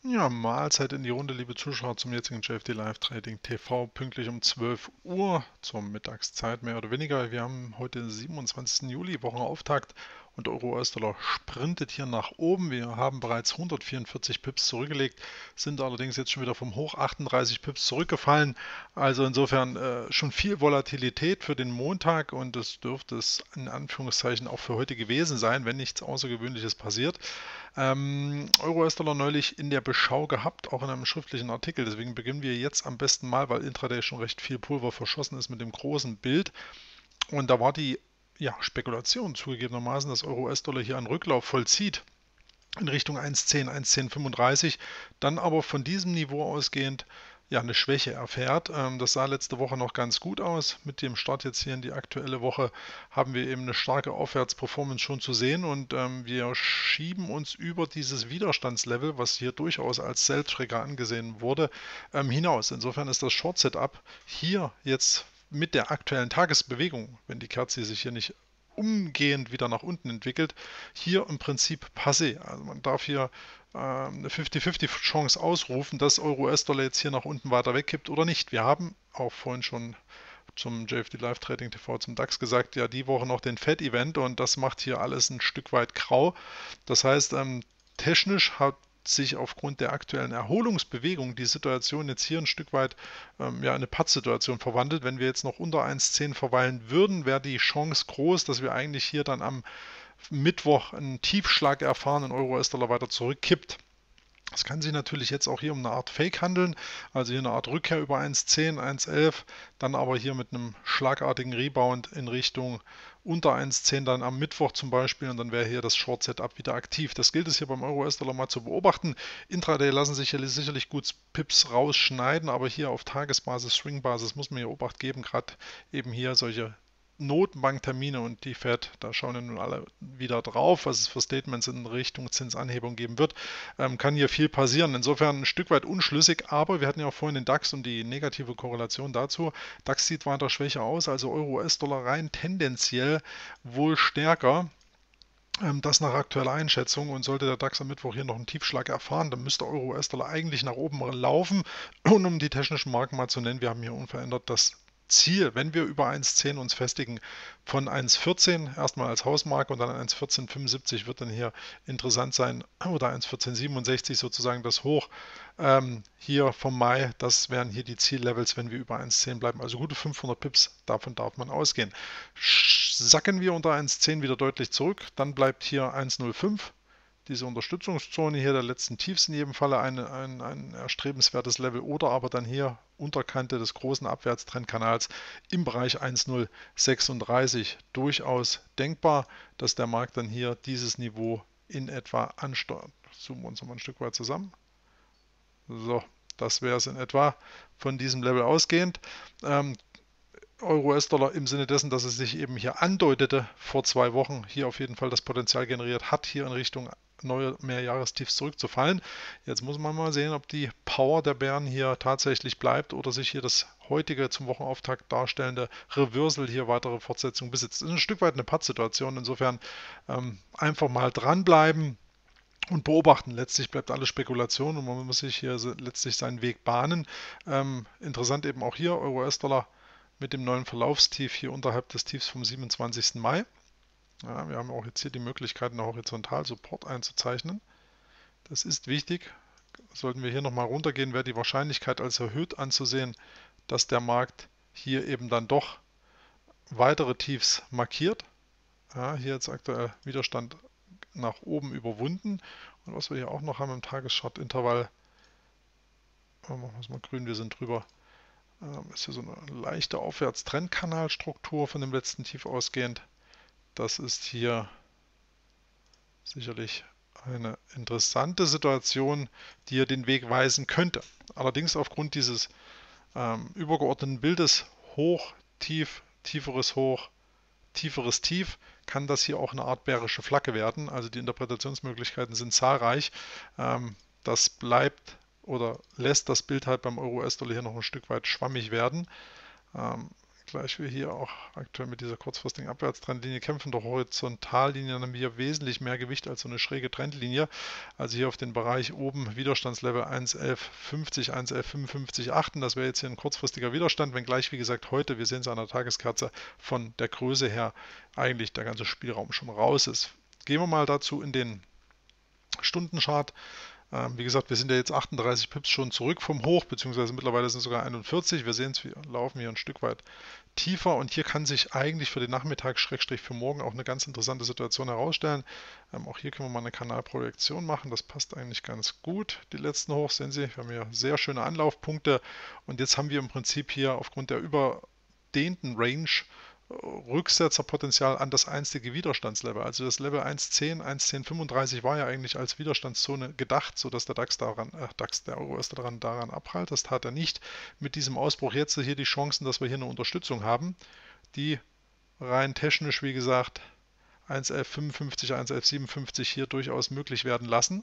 Ja, Mahlzeit in die Runde, liebe Zuschauer, zum jetzigen JFD Live Trading TV, pünktlich um 12 Uhr zur Mittagszeit, mehr oder weniger. Wir haben heute den 27. Juli, Wochenauftakt, und Euro-US-Dollar sprintet hier nach oben. Wir haben bereits 144 Pips zurückgelegt, sind allerdings jetzt schon wieder vom Hoch 38 Pips zurückgefallen. Also insofern schon viel Volatilität für den Montag, und das dürfte es in Anführungszeichen auch für heute gewesen sein, wenn nichts Außergewöhnliches passiert. Euro-US-Dollar neulich in der Beschau gehabt, auch in einem schriftlichen Artikel. Deswegen beginnen wir jetzt am besten mal, weil Intraday schon recht viel Pulver verschossen ist, mit dem großen Bild. Und da war die Spekulation zugegebenermaßen, dass Euro-US-Dollar hier einen Rücklauf vollzieht in Richtung 1,10, 1,1035, dann aber von diesem Niveau ausgehend eine Schwäche erfährt. Das sah letzte Woche noch ganz gut aus. Mit dem Start jetzt hier in die aktuelle Woche haben wir eben eine starke Aufwärtsperformance schon zu sehen, und wir schieben uns über dieses Widerstandslevel, was hier durchaus als Sell-Trigger angesehen wurde, hinaus. Insofern ist das Short-Setup hier jetzt mit der aktuellen Tagesbewegung, wenn die Kerze sich hier nicht umgehend wieder nach unten entwickelt, hier im Prinzip passé. Also man darf hier eine 50-50 Chance ausrufen, dass Euro-US-Dollar jetzt hier nach unten weiter wegkippt oder nicht. Wir haben auch vorhin schon zum JFD Live Trading TV zum DAX gesagt, ja, die Woche noch den Fed-Event, und das macht hier alles ein Stück weit grau. Das heißt, technisch hat sich aufgrund der aktuellen Erholungsbewegung die Situation jetzt hier ein Stück weit in eine Pattsituation verwandelt. Wenn wir jetzt noch unter 1,10 verweilen würden, wäre die Chance groß, dass wir eigentlich hier dann am Mittwoch einen Tiefschlag erfahren und Euro-US-Dollar weiter zurückkippt. Es kann sich natürlich jetzt auch hier um eine Art Fake handeln, also hier eine Art Rückkehr über 1,10, 1,11, dann aber hier mit einem schlagartigen Rebound in Richtung unter 1,10 dann am Mittwoch zum Beispiel, und dann wäre hier das Short Setup wieder aktiv. Das gilt es hier beim Euro-US-Dollar mal zu beobachten. Intraday lassen sich hier sicherlich gut Pips rausschneiden, aber hier auf Tagesbasis, Swing-Basis muss man hier Obacht geben, gerade eben hier solche Notenbanktermine und die Fed, da schauen ja nun alle wieder drauf, was es für Statements in Richtung Zinsanhebung geben wird, kann hier viel passieren. Insofern ein Stück weit unschlüssig, aber wir hatten ja auch vorhin den DAX und die negative Korrelation dazu. DAX sieht weiter schwächer aus, also Euro-US-Dollar rein tendenziell wohl stärker. Das nach aktueller Einschätzung, und sollte der DAX am Mittwoch hier noch einen Tiefschlag erfahren, dann müsste Euro-US-Dollar eigentlich nach oben laufen. Und um die technischen Marken mal zu nennen, wir haben hier unverändert das Ziel, wenn wir über 1,10 uns festigen, von 1,14 erstmal als Hausmarke, und dann 1,1475 wird dann hier interessant sein, oder 1,1467 sozusagen das Hoch hier vom Mai. Das wären hier die Ziellevels, wenn wir über 1,10 bleiben. Also gute 500 Pips, davon darf man ausgehen. Sacken wir unter 1,10 wieder deutlich zurück, dann bleibt hier 1,05. Diese Unterstützungszone hier der letzten Tiefs in jedem Falle ein erstrebenswertes Level, oder aber dann hier Unterkante des großen Abwärtstrendkanals im Bereich 1,036 durchaus denkbar, dass der Markt dann hier dieses Niveau in etwa ansteuert. Zoomen wir uns nochmal ein Stück weit zusammen. So, das wäre es in etwa von diesem Level ausgehend. Euro-US-Dollar im Sinne dessen, dass es sich eben hier andeutete vor 2 Wochen, hier auf jeden Fall das Potenzial generiert hat, hier in Richtung neue Mehrjahrestiefs zurückzufallen. Jetzt muss man mal sehen, ob die Power der Bären hier tatsächlich bleibt oder sich hier das heutige zum Wochenauftakt darstellende Reversal hier weitere Fortsetzung besitzt. Das ist ein Stück weit eine Pattsituation, insofern einfach mal dranbleiben und beobachten. Letztlich bleibt alles Spekulation, und man muss sich hier letztlich seinen Weg bahnen. Interessant eben auch hier Euro-US-Dollar mit dem neuen Verlaufstief hier unterhalb des Tiefs vom 27. Mai. Ja, wir haben auch jetzt hier die Möglichkeit, einen Horizontal-Support einzuzeichnen. Das ist wichtig. Sollten wir hier nochmal runtergehen, wäre die Wahrscheinlichkeit als erhöht anzusehen, dass der Markt hier eben dann doch weitere Tiefs markiert. Ja, hier jetzt aktuell Widerstand nach oben überwunden. Und was wir hier auch noch haben im Tageschart-Intervall, machen wir es mal grün, wir sind drüber, ist hier so eine leichte Aufwärtstrendkanalstruktur von dem letzten Tief ausgehend. Das ist hier sicherlich eine interessante Situation, die hier den Weg weisen könnte. Allerdings aufgrund dieses übergeordneten Bildes hoch, tief, tieferes Hoch, tieferes Tief, kann das hier auch eine Art bärische Flagge werden. Also die Interpretationsmöglichkeiten sind zahlreich. Das bleibt oder lässt das Bild halt beim Euro-US-Dollar hier noch ein Stück weit schwammig werden. gleich wir hier auch aktuell mit dieser kurzfristigen Abwärtstrendlinie kämpfen. Doch Horizontallinien haben hier wesentlich mehr Gewicht als so eine schräge Trendlinie. Also hier auf den Bereich oben Widerstandslevel 1,1150, 1,1155 achten. Das wäre jetzt hier ein kurzfristiger Widerstand, wenngleich, wie gesagt, heute, wir sehen es an der Tageskerze, von der Größe her eigentlich der ganze Spielraum schon raus ist. Gehen wir mal dazu in den Stundenchart. Wie gesagt, wir sind ja jetzt 38 Pips schon zurück vom Hoch, beziehungsweise mittlerweile sind es sogar 41. Wir sehen es, wir laufen hier ein Stück weit tiefer und hier kann sich eigentlich für den Nachmittag, Schrägstrich für morgen auch eine ganz interessante Situation herausstellen. Auch hier können wir mal eine Kanalprojektion machen, das passt eigentlich ganz gut. Die letzten Hochs sehen Sie, wir haben hier sehr schöne Anlaufpunkte und jetzt haben wir im Prinzip hier aufgrund der überdehnten Range Rücksetzerpotenzial an das einstige Widerstandslevel. Also das Level 1.10, 1.1035 war ja eigentlich als Widerstandszone gedacht, sodass der der Euro ist daran abprallt. Das tat er nicht. Mit diesem Ausbruch jetzt hier die Chancen, dass wir hier eine Unterstützung haben, die rein technisch, wie gesagt, 1.1155, 1.1157 hier durchaus möglich werden lassen.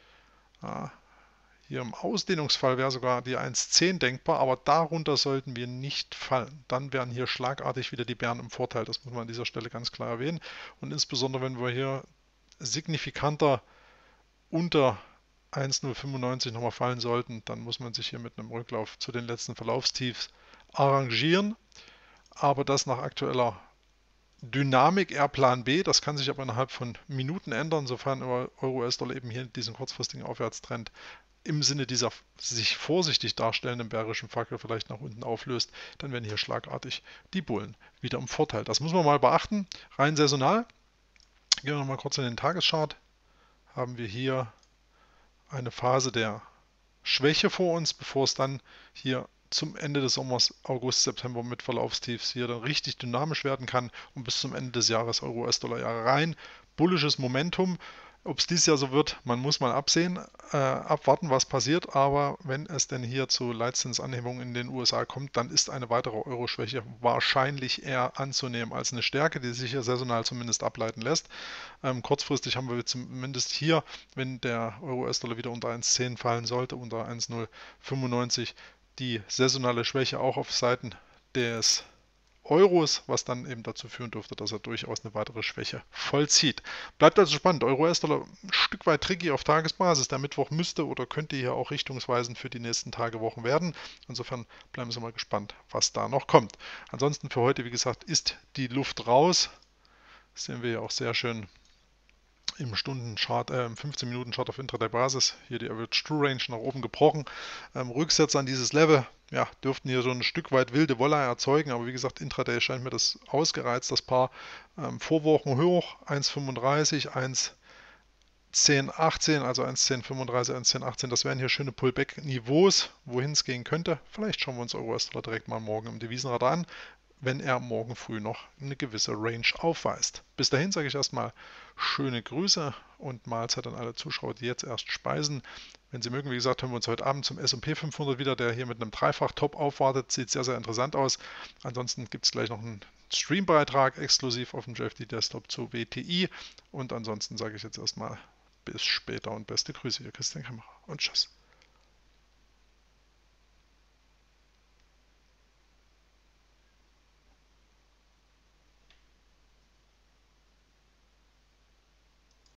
Hier im Ausdehnungsfall wäre sogar die 1,10 denkbar, aber darunter sollten wir nicht fallen. Dann wären hier schlagartig wieder die Bären im Vorteil. Das muss man an dieser Stelle ganz klar erwähnen. Und insbesondere, wenn wir hier signifikanter unter 1,095 nochmal fallen sollten, dann muss man sich hier mit einem Rücklauf zu den letzten Verlaufstiefs arrangieren. Aber das nach aktueller Dynamik eher Plan B. Das kann sich aber innerhalb von Minuten ändern, sofern Euro-US-Dollar eben hier diesen kurzfristigen Aufwärtstrend im Sinne dieser sich vorsichtig darstellenden bärischen Fackel vielleicht nach unten auflöst, dann werden hier schlagartig die Bullen wieder im Vorteil. Das muss man mal beachten. Rein saisonal, gehen wir nochmal kurz in den Tageschart, haben wir hier eine Phase der Schwäche vor uns, bevor es dann hier zum Ende des Sommers, August, September mit Verlaufstiefs hier dann richtig dynamisch werden kann und bis zum Ende des Jahres Euro-US-Dollar-Jahre rein. Bullisches Momentum. Ob es dieses Jahr so wird, man muss mal abwarten, was passiert. Aber wenn es denn hier zu Leitzinsanhebungen in den USA kommt, dann ist eine weitere Euro-Schwäche wahrscheinlich eher anzunehmen als eine Stärke, die sich hier saisonal zumindest ableiten lässt. Kurzfristig haben wir zumindest hier, wenn der Euro-US-Dollar wieder unter 1,10 fallen sollte, unter 1,095, die saisonale Schwäche auch auf Seiten des Euros, was dann eben dazu führen dürfte, dass er durchaus eine weitere Schwäche vollzieht. Bleibt also spannend. Euro-US-Dollar ein Stück weit tricky auf Tagesbasis. Der Mittwoch müsste oder könnte hier auch richtungsweisend für die nächsten Tage, Wochen werden. Insofern bleiben Sie mal gespannt, was da noch kommt. Ansonsten für heute, wie gesagt, ist die Luft raus. Das sehen wir ja auch sehr schön im Stundenchart, im 15-Minuten-Chart auf Intraday-Basis. Hier die Average True Range nach oben gebrochen. Rücksetzer an dieses Level, ja, dürften hier so ein Stück weit wilde Wolle erzeugen, aber wie gesagt, Intraday scheint mir das ausgereizt, das Paar. Vorwochen hoch, 1,35, 1,1018, also 1,1035, 1,1018, das wären hier schöne Pullback-Niveaus, wohin es gehen könnte. Vielleicht schauen wir uns Euro-US-Dollar direkt mal morgen im Devisenradar an, wenn er morgen früh noch eine gewisse Range aufweist. Bis dahin sage ich erstmal schöne Grüße und Mahlzeit an alle Zuschauer, die jetzt erst speisen. Wenn Sie mögen, wie gesagt, hören wir uns heute Abend zum S&P 500 wieder, der hier mit einem Dreifach-Top aufwartet. Sieht sehr, sehr interessant aus. Ansonsten gibt es gleich noch einen Streambeitrag exklusiv auf dem JFD Desktop zu WTI. Und ansonsten sage ich jetzt erstmal bis später und beste Grüße, Ihr Christian Kämmerer und tschüss.